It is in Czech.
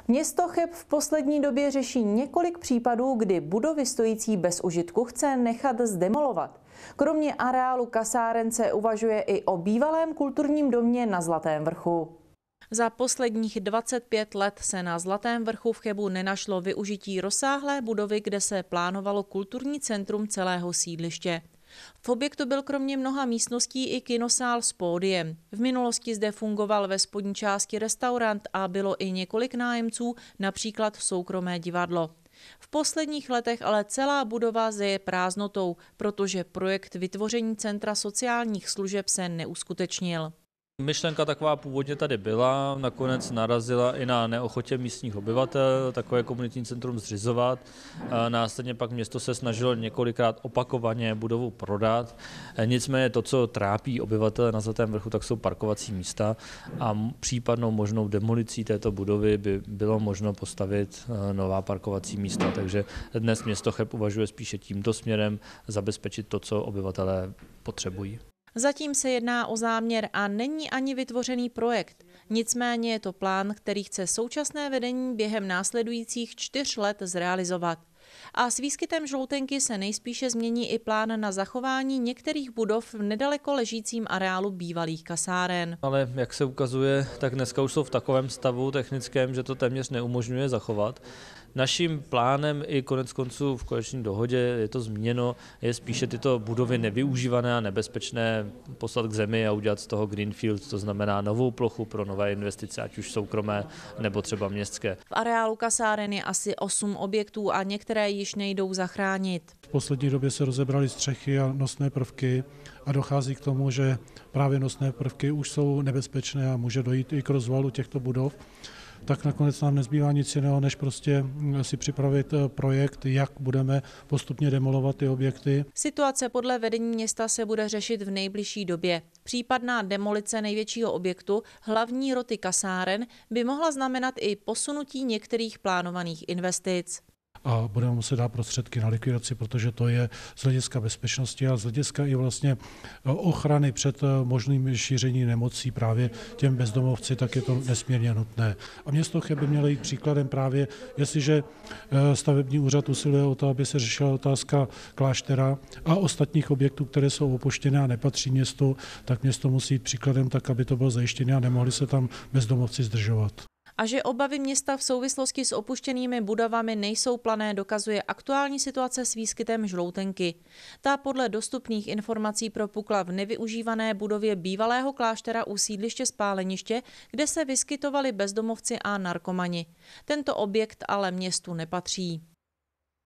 Město Cheb v poslední době řeší několik případů, kdy budovy stojící bez užitku chce nechat zdemolovat. Kromě areálu kasáren se uvažuje i o bývalém kulturním domě na Zlatém vrchu. Za posledních 25 let se na Zlatém vrchu v Chebu nenašlo využití rozsáhlé budovy, kde se plánovalo kulturní centrum celého sídliště. V objektu byl kromě mnoha místností i kinosál s pódiem. V minulosti zde fungoval ve spodní části restaurant a bylo i několik nájemců, například soukromé divadlo. V posledních letech ale celá budova zeje prázdnotou, protože projekt vytvoření centra sociálních služeb se neuskutečnil. Myšlenka taková původně tady byla, nakonec narazila i na neochotě místních obyvatel takové komunitní centrum zřizovat. Následně pak město se snažilo několikrát opakovaně budovu prodat. Nicméně to, co trápí obyvatele na Zlatém vrchu, tak jsou parkovací místa a případnou možnou demolicí této budovy by bylo možno postavit nová parkovací místa. Takže dnes město Cheb uvažuje spíše tímto směrem zabezpečit to, co obyvatelé potřebují. Zatím se jedná o záměr a není ani vytvořený projekt. Nicméně je to plán, který chce současné vedení během následujících 4 let zrealizovat. A s výskytem žloutenky se nejspíše změní i plán na zachování některých budov v nedaleko ležícím areálu bývalých kasáren. Ale jak se ukazuje, tak dneska už jsou v takovém stavu technickém, že to téměř neumožňuje zachovat. Naším plánem i konec konců v koaliční dohodě je to zmíněno, je spíše tyto budovy nevyužívané a nebezpečné poslat k zemi a udělat z toho greenfield, to znamená novou plochu pro nové investice, ať už soukromé nebo třeba městské. V areálu kasáren je asi 8 objektů a některé již nejdou zachránit. V poslední době se rozebraly střechy a nosné prvky a dochází k tomu, že právě nosné prvky už jsou nebezpečné a může dojít i k rozvalu těchto budov. Tak nakonec nám nezbývá nic jiného, než prostě si připravit projekt, jak budeme postupně demolovat ty objekty. Situace podle vedení města se bude řešit v nejbližší době. Případná demolice největšího objektu, hlavní roty kasáren, by mohla znamenat i posunutí některých plánovaných investic. A budeme muset dát prostředky na likvidaci, protože to je z hlediska bezpečnosti a z hlediska i vlastně ochrany před možným šířením nemocí právě těm bezdomovci, tak je to nesmírně nutné. A město Cheb by mělo jít příkladem právě, jestliže stavební úřad usiluje o to, aby se řešila otázka kláštera a ostatních objektů, které jsou opuštěné a nepatří městu, tak město musí jít příkladem tak, aby to bylo zajištěné a nemohli se tam bezdomovci zdržovat. A že obavy města v souvislosti s opuštěnými budovami nejsou plané, dokazuje aktuální situace s výskytem žloutenky. Ta podle dostupných informací propukla v nevyužívané budově bývalého kláštera u sídliště Spáleniště, kde se vyskytovali bezdomovci a narkomani. Tento objekt ale městu nepatří.